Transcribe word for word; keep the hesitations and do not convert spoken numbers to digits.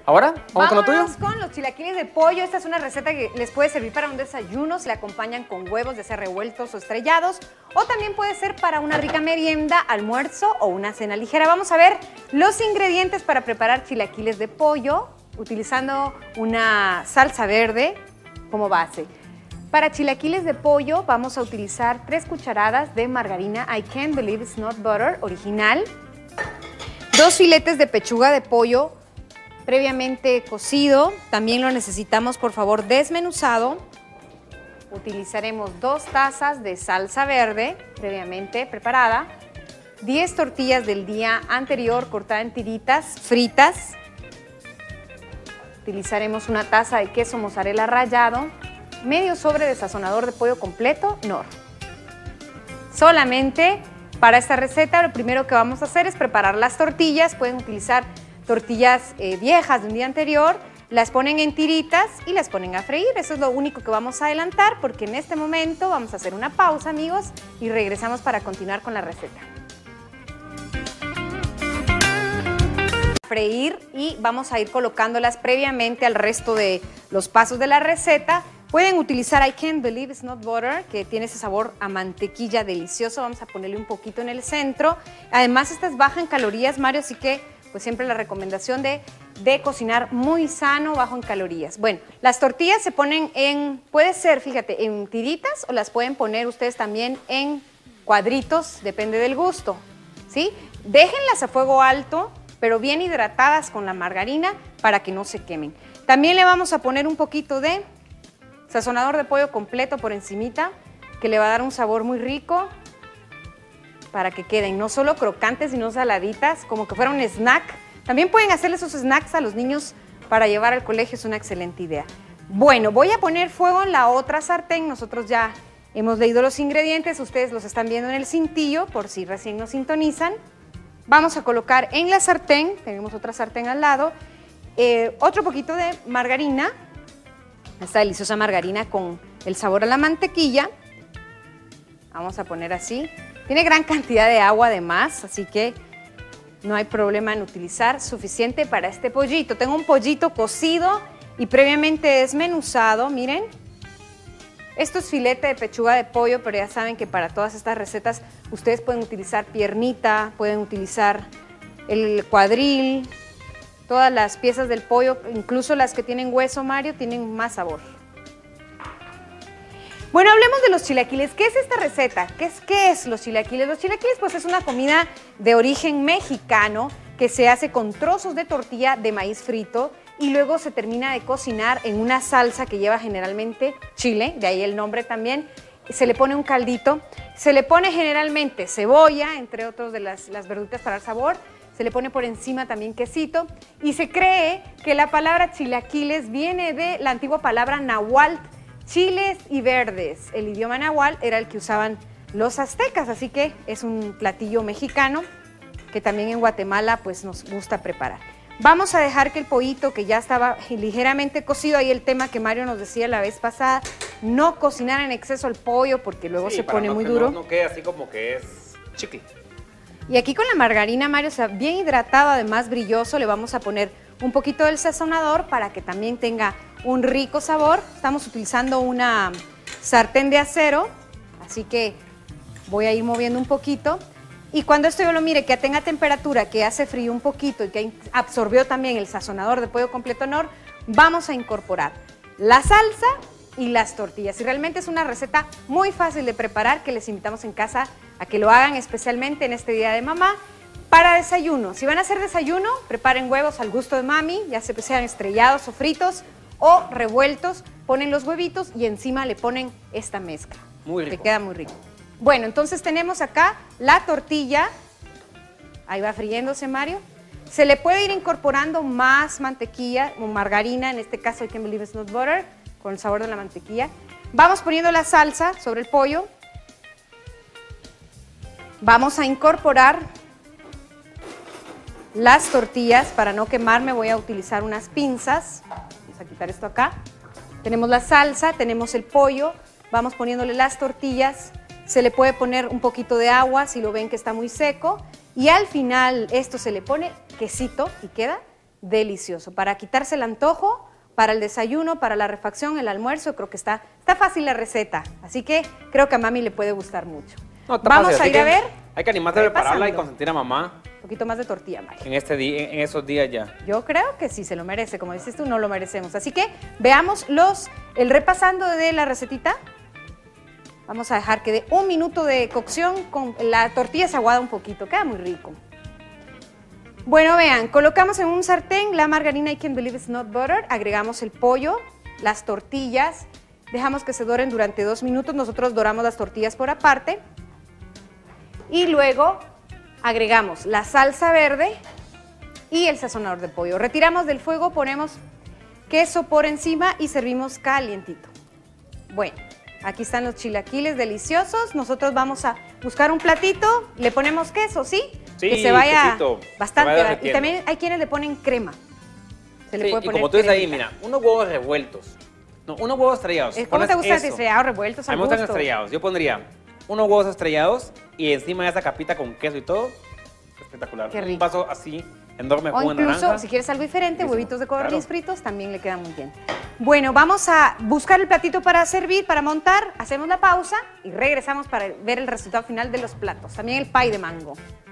¿Ahora? ¿Vamos con lo tuyo? Vamos con los chilaquiles de pollo. Esta es una receta que les puede servir para un desayuno. Se la acompañan con huevos, ya sea revueltos o estrellados. O también puede ser para una rica merienda, almuerzo o una cena ligera. Vamos a ver los ingredientes para preparar chilaquiles de pollo utilizando una salsa verde como base. Para chilaquiles de pollo vamos a utilizar tres cucharadas de margarina I Can't Believe It's Not Butter original, dos filetes de pechuga de pollo previamente cocido, también lo necesitamos por favor desmenuzado. Utilizaremos dos tazas de salsa verde previamente preparada, diez tortillas del día anterior cortadas en tiritas fritas. Utilizaremos una taza de queso mozzarella rallado, medio sobre de sazonador de pollo completo Knorr. Solamente para esta receta lo primero que vamos a hacer es preparar las tortillas. Pueden utilizar tortillas eh, viejas de un día anterior, las ponen en tiritas y las ponen a freír. Eso es lo único que vamos a adelantar porque en este momento vamos a hacer una pausa, amigos, y regresamos para continuar con la receta. Freír y vamos a ir colocándolas previamente al resto de los pasos de la receta. Pueden utilizar I Can't Believe It's Not Butter, que tiene ese sabor a mantequilla delicioso. Vamos a ponerle un poquito en el centro. Además, esta es baja en calorías, Mario, así que pues siempre la recomendación de, de cocinar muy sano, bajo en calorías. Bueno, las tortillas se ponen en, puede ser, fíjate, en tiritas o las pueden poner ustedes también en cuadritos, depende del gusto, ¿sí? Déjenlas a fuego alto, pero bien hidratadas con la margarina para que no se quemen. También le vamos a poner un poquito de sazonador de pollo completo por encimita, que le va a dar un sabor muy rico para que queden no solo crocantes, sino saladitas, como que fuera un snack. También pueden hacerle esos snacks a los niños para llevar al colegio, es una excelente idea. Bueno, voy a poner fuego en la otra sartén. Nosotros ya hemos leído los ingredientes, ustedes los están viendo en el cintillo, por si recién nos sintonizan. Vamos a colocar en la sartén, tenemos otra sartén al lado, eh, otro poquito de margarina, esta deliciosa margarina con el sabor a la mantequilla. Vamos a poner así. Tiene gran cantidad de agua además, así que no hay problema en utilizar suficiente para este pollito. Tengo un pollito cocido y previamente desmenuzado, miren. Esto es filete de pechuga de pollo, pero ya saben que para todas estas recetas ustedes pueden utilizar piernita, pueden utilizar el cuadril, todas las piezas del pollo, incluso las que tienen hueso, Mario, tienen más sabor. Bueno, hablemos de los chilaquiles. ¿Qué es esta receta? ¿Qué es, qué es los chilaquiles? Los chilaquiles pues es una comida de origen mexicano que se hace con trozos de tortilla de maíz frito y luego se termina de cocinar en una salsa que lleva generalmente chile, de ahí el nombre también. Se le pone un caldito, se le pone generalmente cebolla, entre otros de las, las verduritas para el sabor. Se le pone por encima también quesito y se cree que la palabra chilaquiles viene de la antigua palabra náhuatl, chiles y verdes. El idioma náhuatl era el que usaban los aztecas, así que es un platillo mexicano que también en Guatemala pues nos gusta preparar. Vamos a dejar que el pollito, que ya estaba ligeramente cocido, ahí el tema que Mario nos decía la vez pasada, no cocinar en exceso el pollo porque luego sí, se pone no, muy duro. No, no quede así como que es chicle. Y aquí con la margarina, Mario, o sea, bien hidratado, además brilloso, le vamos a poner un poquito del sazonador para que también tenga un rico sabor. Estamos utilizando una sartén de acero, así que voy a ir moviendo un poquito. Y cuando esto yo lo mire, que tenga temperatura, que hace frío un poquito y que absorbió también el sazonador de pollo completo Knorr, vamos a incorporar la salsa y las tortillas. Y realmente es una receta muy fácil de preparar que les invitamos en casa a que lo hagan especialmente en este día de mamá. Para desayuno, si van a hacer desayuno, preparen huevos al gusto de mami, ya sean estrellados o fritos o revueltos, ponen los huevitos y encima le ponen esta mezcla. Muy rico. Que queda muy rico. Bueno, entonces tenemos acá la tortilla, ahí va friéndose, Mario. Se le puede ir incorporando más mantequilla o margarina, en este caso I Can't Believe It's Not Butter, con el sabor de la mantequilla. Vamos poniendo la salsa sobre el pollo. Vamos a incorporar las tortillas. Para no quemarme voy a utilizar unas pinzas. Vamos a quitar esto acá. Tenemos la salsa, tenemos el pollo. Vamos poniéndole las tortillas. Se le puede poner un poquito de agua si lo ven que está muy seco. Y al final esto se le pone quesito y queda delicioso. Para quitarse el antojo, para el desayuno, para la refacción, el almuerzo, creo que está, está fácil la receta. Así que creo que a mami le puede gustar mucho. No, está Vamos fácil, a así ir a que ver. Hay que animarse a prepararla y repasando. consentir a mamá Un poquito más de tortilla, Mari. en, este día, en, en esos días ya. Yo creo que sí se lo merece, como dices tú, no lo merecemos. Así que veamos los, el repasando de la recetita. Vamos a dejar que dé un minuto de cocción con la tortilla se aguada un poquito, queda muy rico. Bueno, vean, colocamos en un sartén la margarina I Can't Believe It's Not Butter, agregamos el pollo, las tortillas, dejamos que se doren durante dos minutos, nosotros doramos las tortillas por aparte y luego agregamos la salsa verde y el sazonador de pollo. Retiramos del fuego, ponemos queso por encima y servimos calientito. Bueno, aquí están los chilaquiles deliciosos, nosotros vamos a buscar un platito, le ponemos queso, ¿sí? Sí, que se vaya quesito, bastante. se vaya y derritiendo. también hay quienes le ponen crema. Se le Sí, puede y poner como tú dices ahí, cremita. mira, unos huevos revueltos. No, unos huevos estrellados. Eh, ¿Cómo Pones te gusta eso. estrellados, revueltos? A Al mí me gustan gusto? estrellados. Yo pondría unos huevos estrellados y encima de esa capita con queso y todo. Espectacular. Qué rico. Un vaso así, enorme, O jugo de incluso, naranja. si quieres algo diferente, Riquísimo, huevitos de codorniz claro. fritos también le quedan muy bien. Bueno, vamos a buscar el platito para servir, para montar. Hacemos la pausa y regresamos para ver el resultado final de los platos. También el pie de mango.